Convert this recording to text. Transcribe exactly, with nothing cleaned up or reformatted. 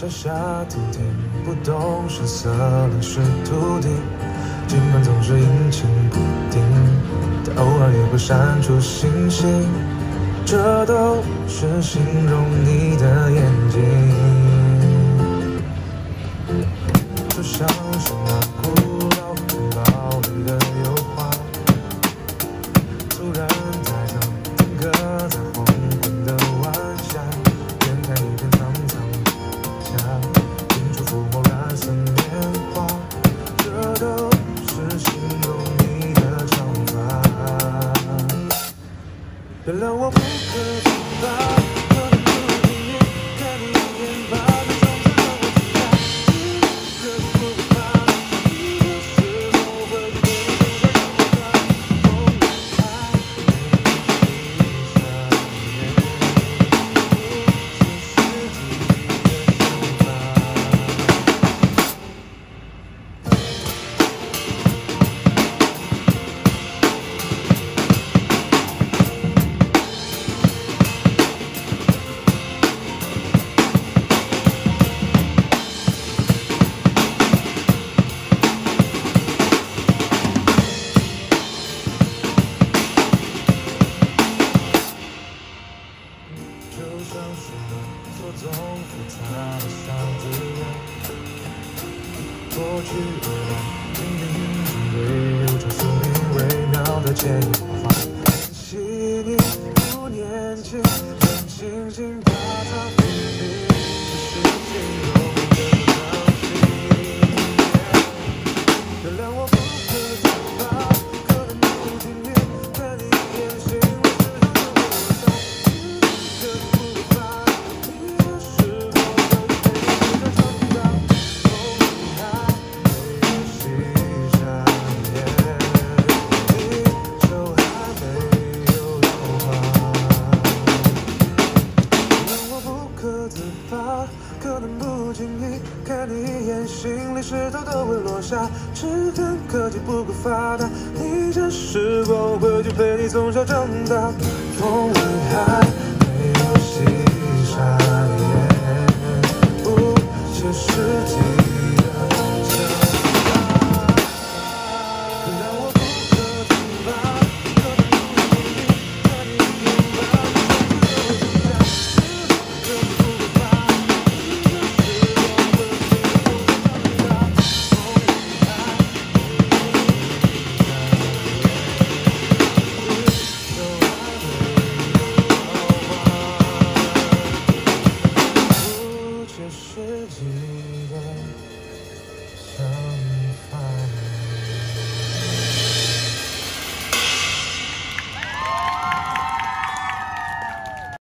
摘下土田，不动声色淋湿土地。尽管总是阴晴不定，但偶尔也会闪出星星。这都是形容你的眼睛，就像是那古老城堡里的油画，突然在那定格在黄昏的晚霞，眼看一片苍苍下，映出覆没染色年华。这都是形容你的长发，原谅我不可自拔。 总复杂的嗓子眼，过去未来，冥冥中流着宿命微妙的牵引花。很细腻，不年轻，很轻轻把它抚平，这是形容的伤心。原谅我不可自拔，可能不经意看你眼睛里是种的微笑，只可不发。 可能不经意看你一眼，心里石头都会落下。只恨科技不够发达，你这时光回去陪你从小长大。风里还没有细沙，不切实际的想法。原谅我不可自拔，可能不经意看你一眼，把你从此都留下。只恨科技不够发达。 世纪的想。